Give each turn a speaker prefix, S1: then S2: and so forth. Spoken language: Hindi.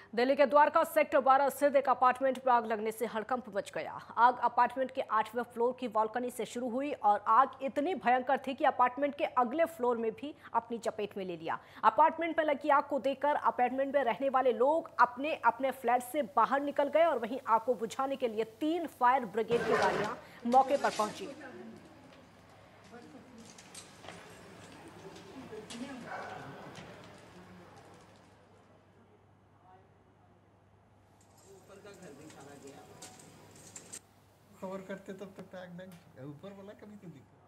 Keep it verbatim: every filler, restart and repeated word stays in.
S1: दिल्ली के द्वारका सेक्टर बारह स्थित एक अपार्टमेंट में आग लगने से हड़कंप मच गया। आग अपार्टमेंट के आठवें फ्लोर की बालकनी से शुरू हुई और आग इतनी भयंकर थी कि अपार्टमेंट के अगले फ्लोर में भी अपनी चपेट में ले लिया। अपार्टमेंट में लगी आग को देखकर अपार्टमेंट में रहने वाले लोग अपने अपने फ्लैट से बाहर निकल गए और वहीं आग को बुझाने के लिए तीन फायर ब्रिगेड की गाड़ियां मौके पर पहुंची।
S2: खबर करते तब तक आग लग ऊपर वाला कभी तो दिखा।